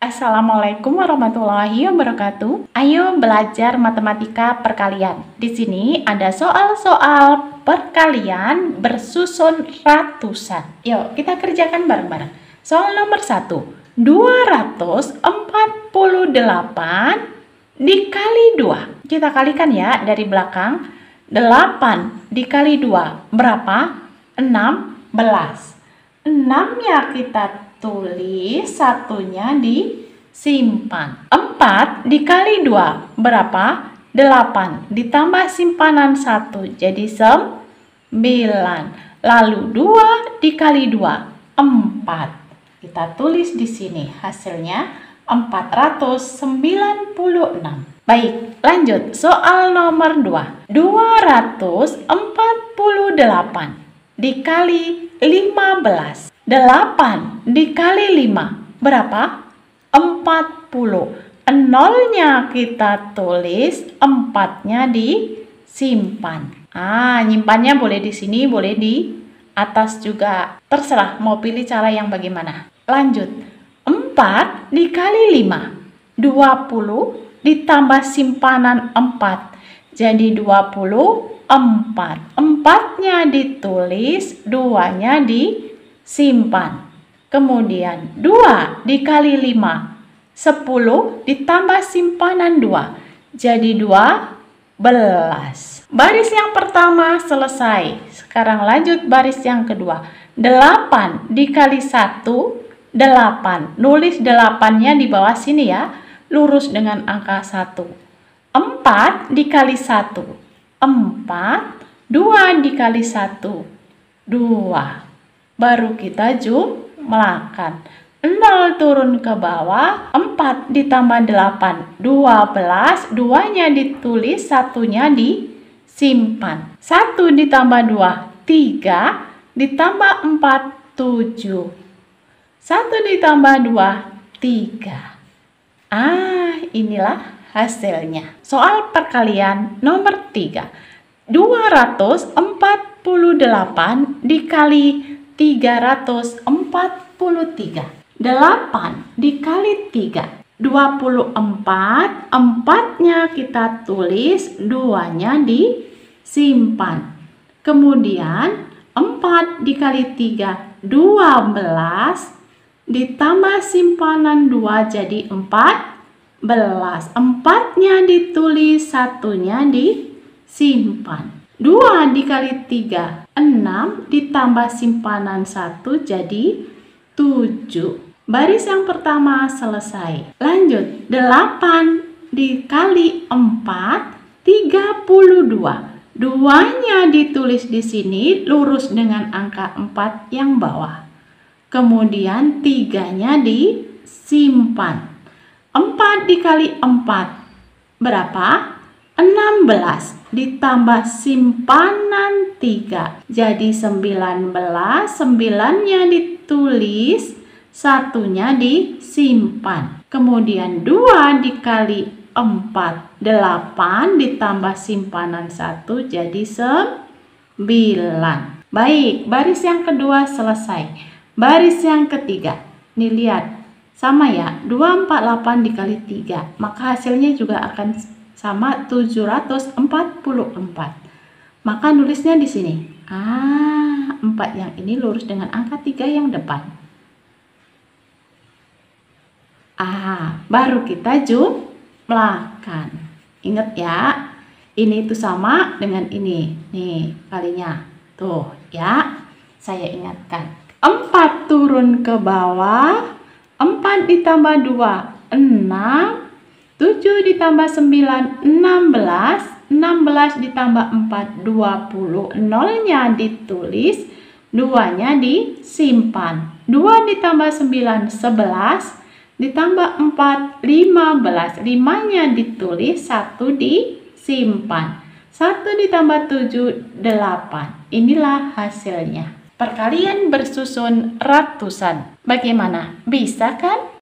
Assalamualaikum warahmatullahi wabarakatuh. Ayo belajar matematika perkalian. Di sini ada soal-soal perkalian bersusun ratusan. Yuk, kita kerjakan bareng-bareng. Soal nomor 1. 248 dikali 2. Kita kalikan ya dari belakang. 8 dikali 2 berapa? 16. 6-nya kita tulis, satunya disimpan. 4 dikali 2 berapa? 8 ditambah simpanan 1 jadi 9. Lalu 2 dikali 2 4. Kita tulis di sini hasilnya 496. Baik, lanjut soal nomor 2. 248 dikali 15. 8 dikali 5 berapa? 40. 0-nya kita tulis, 4-nya disimpan. Nyimpannya boleh di sini, boleh di atas juga. Terserah mau pilih cara yang bagaimana. Lanjut. 4 dikali 5. 20 ditambah simpanan 4. Jadi 24. 4-nya ditulis, 2-nya disimpan. Kemudian 2 dikali 5. 10 ditambah simpanan 2. Jadi 12. Baris yang pertama selesai. Sekarang lanjut baris yang kedua. 8 dikali 1. 8. Nulis 8-nya di bawah sini ya. Lurus dengan angka 1. 4 dikali 1. 4. 2 dikali 1. 2. Baru kita jumlahkan. 0 turun ke bawah. 4 ditambah 8. 12. 2-nya ditulis, 1-nya disimpan. 1 ditambah 2. 3. Ditambah 4. 7. 1 ditambah 2. 3. Inilah hasilnya. Soal perkalian nomor 3. 248 dikali 343. 8 dikali 3. 24. 4-nya kita tulis, 2-nya disimpan. Kemudian 4 dikali 3. 12 ditambah simpanan 2 jadi 14. 4-nya ditulis, 1-nya disimpan. 2 dikali 3, 6 ditambah simpanan 1 jadi 7. Baris yang pertama selesai. Lanjut, 8 dikali 4, 32. 2-nya ditulis di sini, lurus dengan angka 4 yang bawah. Kemudian 3-nya disimpan. 4 dikali 4 berapa? 16 ditambah simpanan 3 jadi 19. 9-nya ditulis, 1-nya disimpan. Kemudian 2 dikali 4. 8 ditambah simpanan 1 jadi 9. Baik, baris yang kedua selesai. Baris yang ketiga. Nih lihat, sama ya, 248 dikali 3. Maka hasilnya juga akan sama 744. Maka nulisnya di sini. 4 yang ini lurus dengan angka 3 yang depan. Baru kita jumlahkan. Ingat ya, ini itu sama dengan ini. Nih kalinya. Tuh ya, saya ingatkan. 4 turun ke bawah. 4 ditambah 2, 6. 7 ditambah 9, 16. 16 ditambah 4, 20. 0-nya ditulis, 2-nya disimpan. 2 ditambah 9, 11. Ditambah 4, 15. 5-nya ditulis, 1 disimpan. 1 ditambah 7, 8. Inilah hasilnya. Perkalian bersusun ratusan. Bagaimana? Bisa kan?